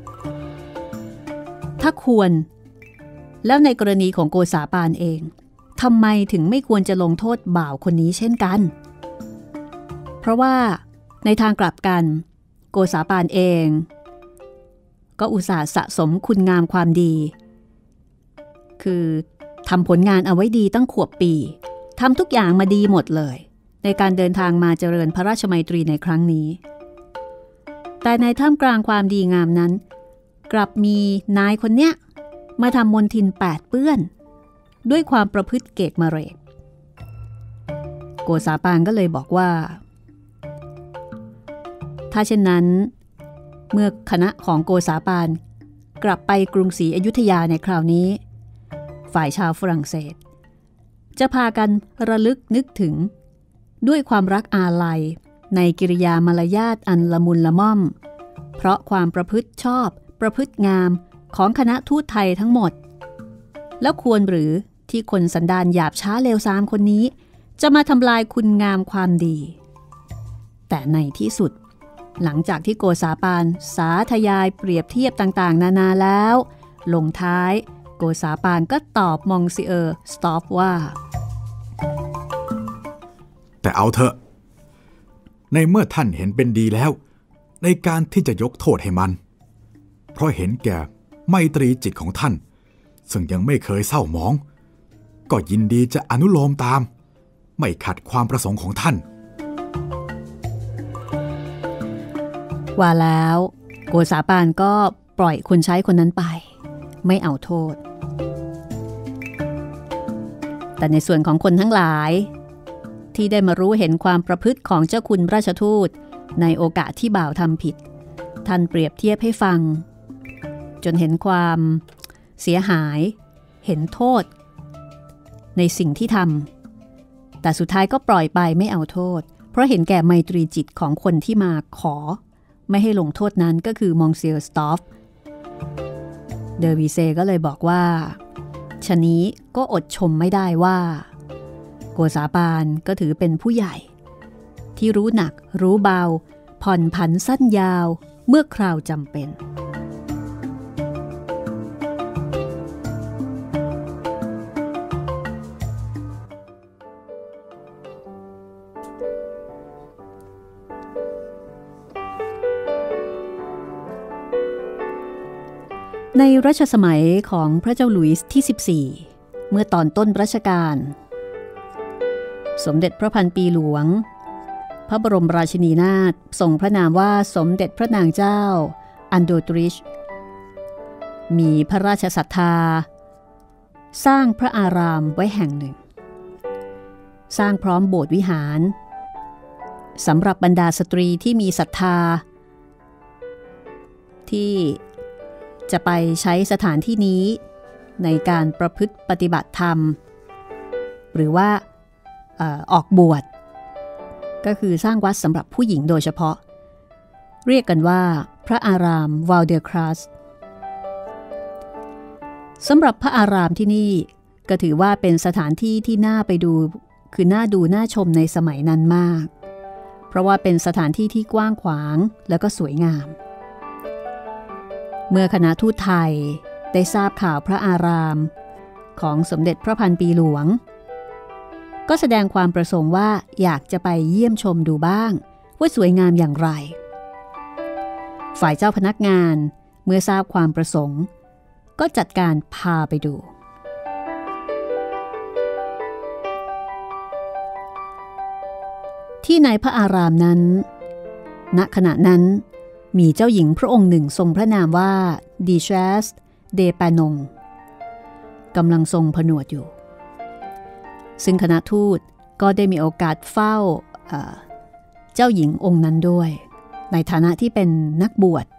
ถ้าควรแล้วในกรณีของโกษาปานเองทำไมถึงไม่ควรจะลงโทษบ่าวคนนี้เช่นกันเพราะว่าในทางกลับกันโกษาปานเองก็อุตส่าห์สะสมคุณงามความดีคือทำผลงานเอาไว้ดีตั้งขวบปีทำทุกอย่างมาดีหมดเลยในการเดินทางมาเจริญพระราชมัยตรีในครั้งนี้แต่ในท่ามกลางความดีงามนั้นกลับมีนายคนเนี้ยมาทำมลทินแปดเปื้อนด้วยความประพฤติเกกเมเรกโกษาปานก็เลยบอกว่าถ้าเช่นนั้นเมื่อคณะของโกษาปานกลับไปกรุงศรีอยุธยาในคราวนี้ฝ่ายชาวฝรั่งเศสจะพากันระลึกนึกถึงด้วยความรักอาลัยในกิริยามารยาทอันละมุนละม่อมเพราะความประพฤติชอบประพฤติงามของคณะทูตไทยทั้งหมดแล้วควรหรือที่คนสันดานหยาบช้าเลวทรามคนนี้จะมาทำลายคุณงามความดีแต่ในที่สุดหลังจากที่โกษาปานสาธยายเปรียบเทียบต่างๆนานาแล้วลงท้ายโกษาปานก็ตอบมองซิเออร์สตอฟว่าแต่เอาเถอะในเมื่อท่านเห็นเป็นดีแล้วในการที่จะยกโทษให้มันเพราะเห็นแก่ไมตรีจิตของท่านซึ่งยังไม่เคยเศร้าหมองก็ยินดีจะอนุโลมตามไม่ขัดความประสงค์ของท่านว่าแล้วโกษาปานก็ปล่อยคนใช้คนนั้นไปไม่เอาโทษแต่ในส่วนของคนทั้งหลายที่ได้มารู้เห็นความประพฤติของเจ้าคุณราชทูตในโอกาสที่บ่าวทำผิดท่านเปรียบเทียบให้ฟังจนเห็นความเสียหายเห็นโทษในสิ่งที่ทำแต่สุดท้ายก็ปล่อยไปไม่เอาโทษเพราะเห็นแก่ไมตรีจิตของคนที่มาขอไม่ให้ลงโทษนั้นก็คือมองเซียร์สตอฟเดอวีเซก็เลยบอกว่าชะนี้ก็อดชมไม่ได้ว่าโกษาปานก็ถือเป็นผู้ใหญ่ที่รู้หนักรู้เบาผ่อนผันสั้นยาวเมื่อคราวจำเป็นในรัชสมัยของพระเจ้าหลุยส์ที่14เมื่อตอนต้นรัชกาลสมเด็จพระพันปีหลวงพระบรมราชินีนาถทรงพระนามว่าสมเด็จพระนางเจ้าอันโดตริชมีพระราชศรัทธาสร้างพระอารามไว้แห่งหนึ่งสร้างพร้อมโบสถ์วิหารสำหรับบรรดาสตรีที่มีศรัทธาที่จะไปใช้สถานที่นี้ในการประพฤติปฏิบัติธรรมหรือว่าออกบวชก็คือสร้างวัดสำหรับผู้หญิงโดยเฉพาะเรียกกันว่าพระอารามวาลเดอร์ครัสสำหรับพระอารามที่นี่ก็ถือว่าเป็นสถานที่ที่น่าไปดูคือน่าดูน่าชมในสมัยนั้นมากเพราะว่าเป็นสถานที่ที่กว้างขวางแล้วก็สวยงามเมื่อคณะทูตไทยได้ทราบข่าวพระอารามของสมเด็จพระพันปีหลวงก็แสดงความประสงค์ว่าอยากจะไปเยี่ยมชมดูบ้างว่าสวยงามอย่างไรฝ่ายเจ้าพนักงานเมื่อทราบความประสงค์ก็จัดการพาไปดูที่ในพระอารามนั้นณขณะนั้นมีเจ้าหญิงพระองค์หนึ่งทรงพระนามว่าดิเชสเดปานงกำลังทรงผนวดอยู่ซึ่งคณะทูตก็ได้มีโอกาสเฝ้าเจ้าหญิงองค์นั้นด้วยในฐานะที่เป็นนักบวช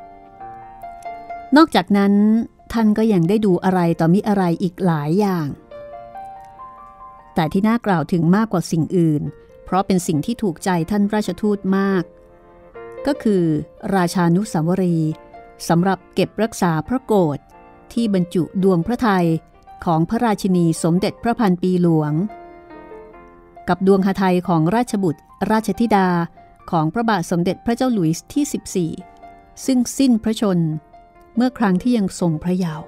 นอกจากนั้นท่านก็ยังได้ดูอะไรต่อมิอะไรอีกหลายอย่างแต่ที่น่ากล่าวถึงมากกว่าสิ่งอื่นเพราะเป็นสิ่งที่ถูกใจท่านราชทูตมากก็คือราชานุสาวรีย์สำหรับเก็บรักษาพระโกฐที่บรรจุดวงพระทัยของพระราชินีสมเด็จพระพันปีหลวงกับดวงหทัยของราชบุตรราชธิดาของพระบาทสมเด็จพระเจ้าหลุยส์ที่14ซึ่งสิ้นพระชนม์เมื่อครั้งที่ยังทรงพระเยาว์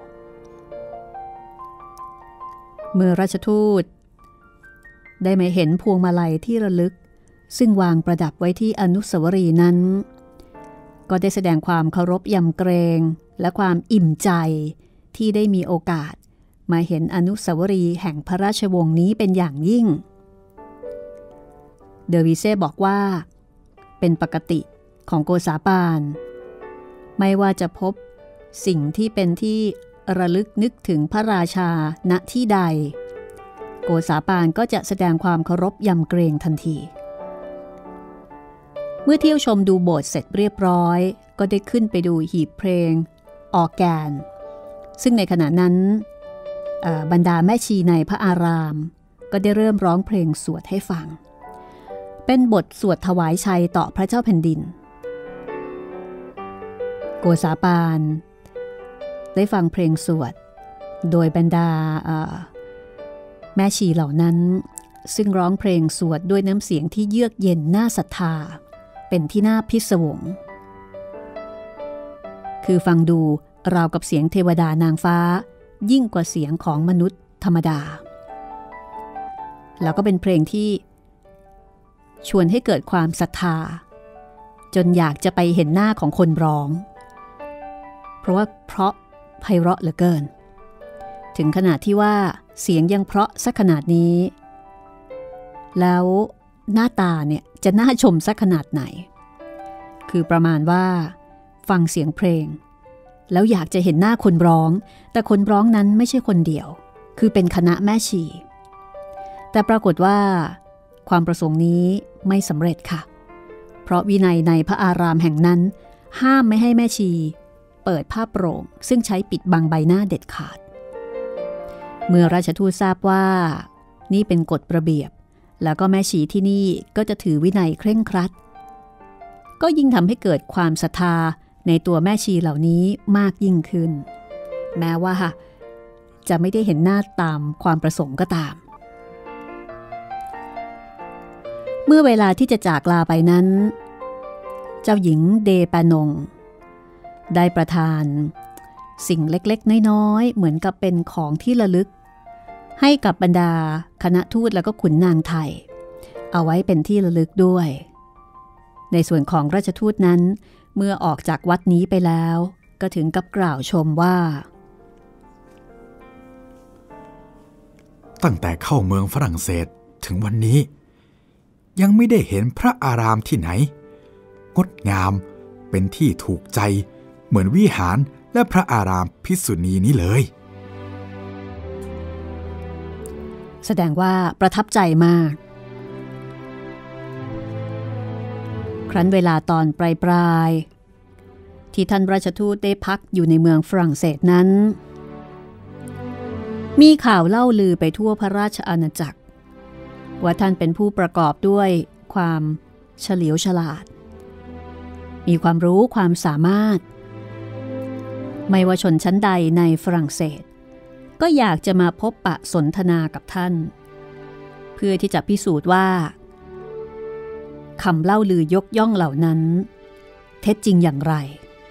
เมื่อราชทูตได้มาเห็นพวงมาลัยที่ระลึกซึ่งวางประดับไว้ที่อนุสาวรีย์นั้นก็ได้แสดงความเคารพยำเกรงและความอิ่มใจที่ได้มีโอกาสมาเห็นอนุสาวรีย์แห่งพระราชวงศ์นี้เป็นอย่างยิ่งเดอวิเซ่บอกว่าเป็นปกติของโกษาปานไม่ว่าจะพบสิ่งที่เป็นที่ระลึกนึกถึงพระราชาณที่ใดโกษาปานก็จะแสดงความเคารพยำเกรงทันทีเมื่อเที่ยวชมดูโบสถ์เสร็จเรียบร้อยก็ได้ขึ้นไปดูหีบเพลงออร์แกนซึ่งในขณะนั้นบรรดาแม่ชีในพระอารามก็ได้เริ่มร้องเพลงสวดให้ฟังเป็นบทสวดถวายชัยต่อพระเจ้าแผ่นดินโกษาปานได้ฟังเพลงสวดโดยบรรดาแม่ชีเหล่านั้นซึ่งร้องเพลงสวดด้วยน้ำเสียงที่เยือกเย็นน่าศรัทธาเป็นที่น่าพิศวงคือฟังดูราวกับเสียงเทวดานางฟ้ายิ่งกว่าเสียงของมนุษย์ธรรมดาแล้วก็เป็นเพลงที่ชวนให้เกิดความศรัทธาจนอยากจะไปเห็นหน้าของคนร้องเพราะไพเราะเหลือเกินถึงขนาดที่ว่าเสียงยังเพราะสักขนาดนี้แล้วหน้าตาเนี่ยจะน่าชมสักขนาดไหนคือประมาณว่าฟังเสียงเพลงแล้วอยากจะเห็นหน้าคนร้องแต่คนร้องนั้นไม่ใช่คนเดียวคือเป็นคณะแม่ชีแต่ปรากฏว่าความประสงค์นี้ไม่สำเร็จค่ะเพราะวินัยในพระอารามแห่งนั้นห้ามไม่ให้แม่ชีเปิดผ้าโปร่งซึ่งใช้ปิดบังใบหน้าเด็ดขาดเมื่อราชทูตทราบว่านี่เป็นกฎระเบียบแล้วก็แม่ชีที่นี่ก็จะถือวินัยเคร่งครัดก็ยิ่งทำให้เกิดความศรัทธาในตัวแม่ชีเหล่านี้มากยิ่งขึ้นแม้ว่าจะไม่ได้เห็นหน้าตามความประสงค์ก็ตามเมื่อเวลาที่จะจากลาไปนั้นเจ้าหญิงเดปานงได้ประทานสิ่งเล็กๆน้อยๆเหมือนกับเป็นของที่ระลึกให้กับบรรดาคณะทูตแล้วก็ขุนนางไทยเอาไว้เป็นที่ระลึกด้วยในส่วนของราชทูตนั้นเมื่อออกจากวัดนี้ไปแล้วก็ถึงกับกล่าวชมว่าตั้งแต่เข้าเมืองฝรั่งเศสถึงวันนี้ยังไม่ได้เห็นพระอารามที่ไหนงดงามเป็นที่ถูกใจเหมือนวิหารและพระอารามภิกษุณีนี้เลยแสดงว่าประทับใจมากครั้นเวลาตอนปลายที่ท่านราชทูตได้พักอยู่ในเมืองฝรั่งเศสนั้นมีข่าวเล่าลือไปทั่วพระราชอาณาจักรว่าท่านเป็นผู้ประกอบด้วยความเฉลียวฉลาดมีความรู้ความสามารถไม่ว่าชนชั้นใดในฝรั่งเศสก็อยากจะมาพบปะสนทนากับท่านเพื่อที่จะพิสูจน์ว่าคำเล่าลือยกย่องเหล่านั้นเท็จจริงอย่างไร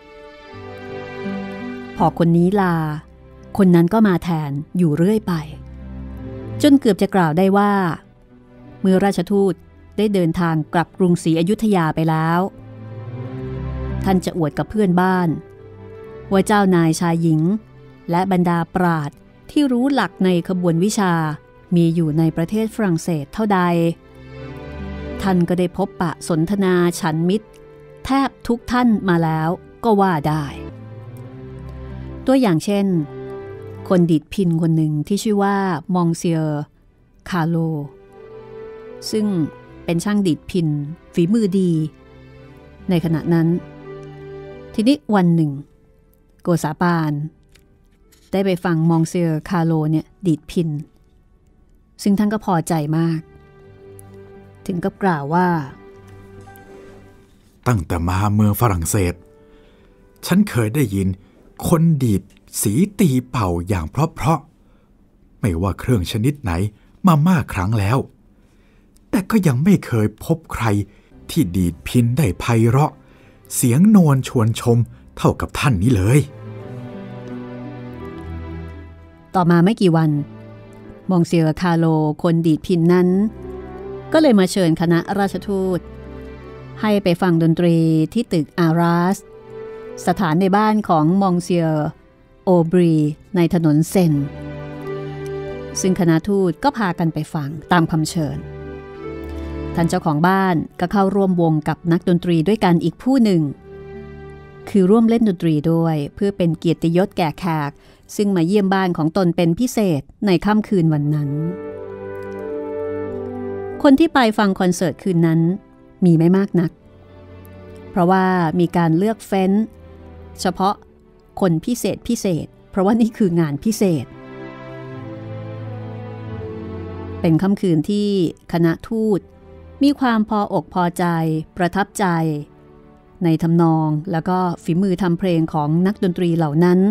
พอคนนี้ลาคนนั้นก็มาแทนอยู่เรื่อยไปจนเกือบจะกล่าวได้ว่าเมื่อราชทูตได้เดินทางกลับกรุงศรีอยุธยาไปแล้วท่านจะอวดกับเพื่อนบ้านว่าเจ้านายชายหญิงและบรรดาปราชญ์ที่รู้หลักในขบวนวิชามีอยู่ในประเทศฝรั่งเศสเท่าใดท่านก็ได้พบปะสนทนาฉันมิตรแทบทุกท่านมาแล้วก็ว่าได้ตัวอย่างเช่นคนดีดพิณคนหนึ่งที่ชื่อว่ามองเซียร์คาโลซึ่งเป็นช่างดีดพิณฝีมือดีในขณะนั้นทีนี้วันหนึ่งโกษาปานได้ไปฟังมองเซียคาโลเนี่ยดีดพิณซึ่งท่านก็พอใจมากถึงกับกล่าวว่าตั้งแต่มาเมืองฝรั่งเศสฉันเคยได้ยินคนดีดสีตีเป่าอย่างเพราะๆไม่ว่าเครื่องชนิดไหนมามากครั้งแล้วแต่ก็ยังไม่เคยพบใครที่ดีดพิณได้ไพเราะเสียงนวลชวนชมเท่ากับท่านนี้เลยต่อมาไม่กี่วันมองเซียคาโลคนดีดพิณนั้นก็เลยมาเชิญคณะราชทูตให้ไปฟังดนตรีที่ตึกอาราสสถานในบ้านของมองเซียโอบรีในถนนเซนซึ่งคณะทูตก็พากันไปฟังตามคำเชิญท่านเจ้าของบ้านก็เข้าร่วมวงกับนักดนตรีด้วยกันอีกผู้หนึ่งคือร่วมเล่นดนตรีด้วยเพื่อเป็นเกียรติยศแก่แขกซึ่งมาเยี่ยมบ้านของตนเป็นพิเศษในค่ำคืนวันนั้นคนที่ไปฟังคอนเสิร์ตคืนนั้นมีไม่มากนักเพราะว่ามีการเลือกเฟ้นเฉพาะคนพิเศษเพราะว่านี่คืองานพิเศษเป็นค่ำคืนที่คณะทูตมีความพออกพอใจประทับใจในทำนองแล้วก็ฝีมือทำเพลงของนักดนตรีเหล่านั้น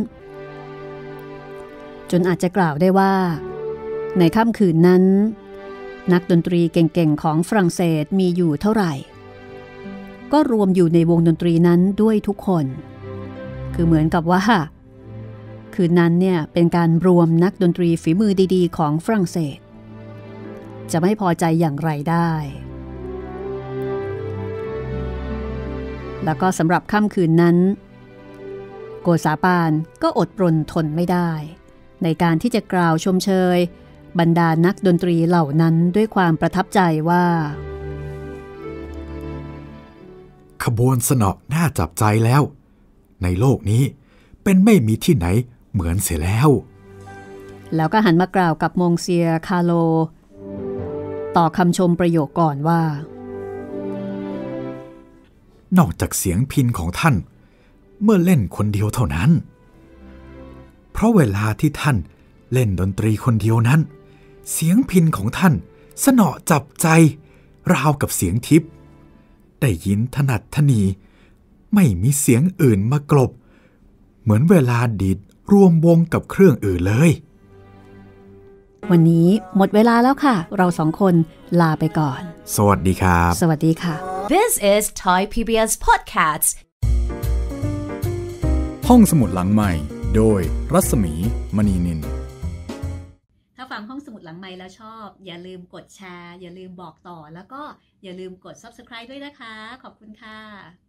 จนอาจจะกล่าวได้ว่าในค่ำคืนนั้นนักดนตรีเก่งๆของฝรั่งเศสมีอยู่เท่าไหร่ก็รวมอยู่ในวงดนตรีนั้นด้วยทุกคนคือเหมือนกับว่าคืนนั้นเนี่ยเป็นการรวมนักดนตรีฝีมือดีๆของฝรั่งเศสจะไม่พอใจอย่างไรได้แล้วก็สำหรับค่ำคืนนั้นโกษาปานก็อดรนทนไม่ได้ในการที่จะกล่าวชมเชยบรรดานักดนตรีเหล่านั้นด้วยความประทับใจว่าขบวนสนอน่าจับใจแล้วในโลกนี้เป็นไม่มีที่ไหนเหมือนเสียแล้วก็หันมากล่าวกับมงเซียคาโลต่อคำชมประโยคก่อนว่านอกจากเสียงพิณของท่านเมื่อเล่นคนเดียวเท่านั้นเพราะเวลาที่ท่านเล่นดนตรีคนเดียวนั้นเสียงพิณของท่านสนอจับใจราวกับเสียงทิพย์ได้ยินถนัดถนีไม่มีเสียงอื่นมากลบเหมือนเวลาดีดรวมวงกับเครื่องอื่นเลยวันนี้หมดเวลาแล้วค่ะเราสองคนลาไปก่อนสวัสดีครับสวัสดีค่ะ This is Thai PBS Podcast ห้องสมุดหลังใหม่โดยรัศมีมณีนินถ้าฟังห้องสมุดหลังใหม่แล้วชอบอย่าลืมกดแชร์อย่าลืมบอกต่อแล้วก็อย่าลืมกด Subscribe ด้วยนะคะขอบคุณค่ะ